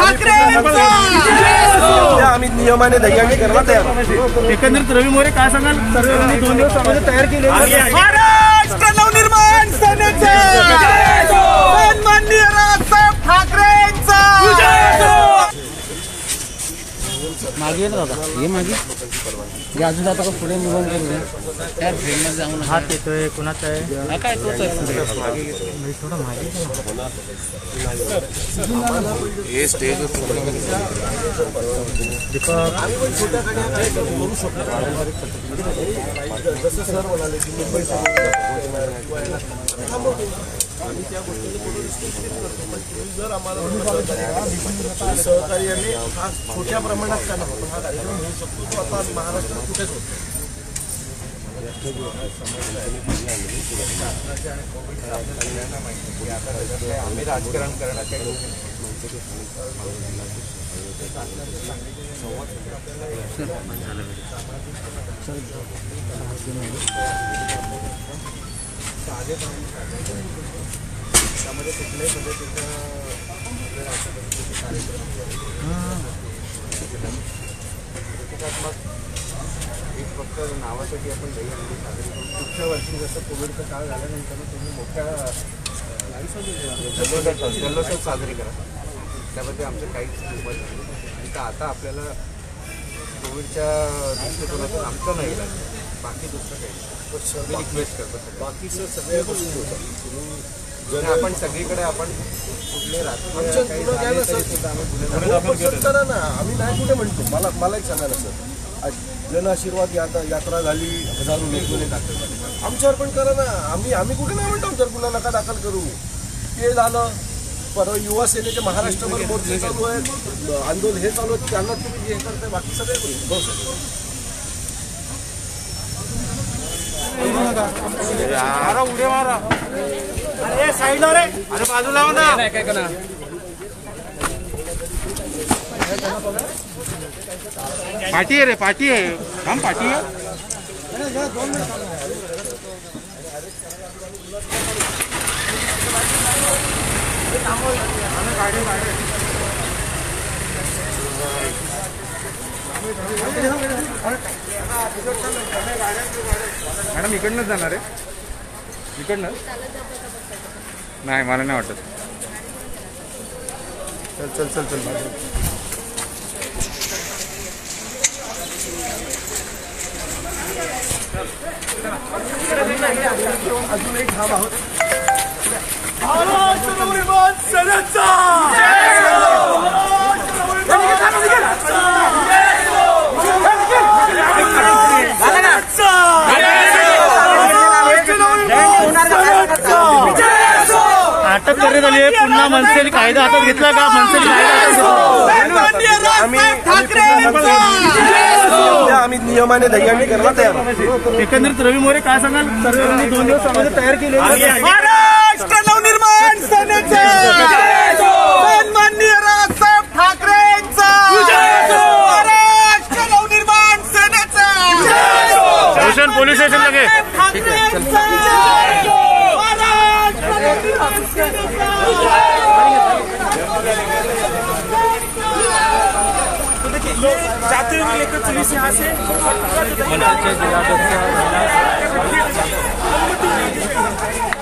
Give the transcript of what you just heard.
आम्ही नियमाने दहीहंडी करायला तयार. एकंदरीत रवी मोरे काय सांगाल? सर्वांनी 2 दिवस अगोदर तयार केले. महाराष्ट्र नवनिर्माण सेनेचे सन्माननीय राजसाहेब ठाकरेंचा मागे ना दादा, ये मागे ये अजून आता का पुढे निघून गेले त्या ट्रेन मध्ये जाऊन हात येतोय. कुणाचा आहे काय तोच आहे थोडा मागे हे स्टेज जसं सर म्हणाले की मुंबई आम्ही त्या गोष्टीला जर आम्हाला सहकार्याने हा छोट्या प्रमाणात का नको पण हा कार्यक्रम होऊ शकतो. तो आता महाराष्ट्रात कुठेच होतो. आम्ही राजकारण करण्यासाठी त्यामध्ये कुठल्याही पद्धतीचं प्रतिकात्मक एक फक्त नावासाठी आपण दहीहंडी साजरी करू. पुढच्या वर्षी जसं कोविडचा काळ झाल्यानंतर तुम्ही मोठ्या जल्लोषात साजरी करा. त्यामध्ये आमचं काहीच मत नाही. तर आता आपल्याला कोविडच्या दृष्टिकोनातून आमचं नाही बाकी दुसरं काही मी रिक्वेस्ट करतो. बाकीचं सगळ्या गोष्टी होतात. आपण सगळीकडे आपण कुठले राजकीय करा ना. आम्ही नाही कुठे म्हणतो. मला एक सांगा ना सर, जन आशीर्वाद यात्रा झाली, हजारो लोक दाखल झाले. आमच्यावर पण करा ना. आम्ही कुठे नाही म्हणतो जर गुन्हा नका दाखल करू. ते झालं. परवा युवा सेनेचे महाराष्ट्रभर मोर्चे चालू आहेत, आंदोलन हे चालू आहेत. त्यांना तुम्ही हे करताय. बाकी सगळे उड्या मारा. अरे साईडला रे, अरे बाजूला हो ना. काय करा पार्टी आहे रे, पार्टी आहे. थांब, पार्टी आहे. मॅडम इकडनंच जाणार आहे. इकडनं नाही, मला नाही वाटत. चल चल चल चल अजून एक धाम आहोत. महाराष्ट्र नवनिर्माण सेनेचा अटक करण्यात आली आहे. पुन्हा मनसेने कायदा हातात घेतला का? मनसेने आम्ही नियमाने दहीहंडी करायला तयार. एकंदरीत रवी मोरे काय सांगाल? सर्वांनी 2 दिवस अगोदर तयार केले. महाराष्ट्र नवनिर्माण सेनेचे सन्माननीय राजसाहेब ठाकरेंचा महाराष्ट्र नवनिर्माण सेनेचा स्टेशन पोलीस स्टेशन लगे जाते हुए लेकर पुलिस यहाँ से